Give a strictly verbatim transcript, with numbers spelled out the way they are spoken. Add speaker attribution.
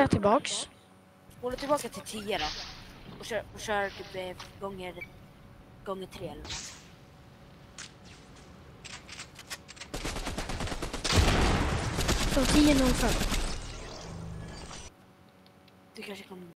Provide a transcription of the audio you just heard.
Speaker 1: jag tillbaks.
Speaker 2: Spola tillbaka till tio då. Och kör, och kör typ eh, gånger, gånger tre eller något.
Speaker 1: Så tio noll fem.
Speaker 2: Du kanske kommer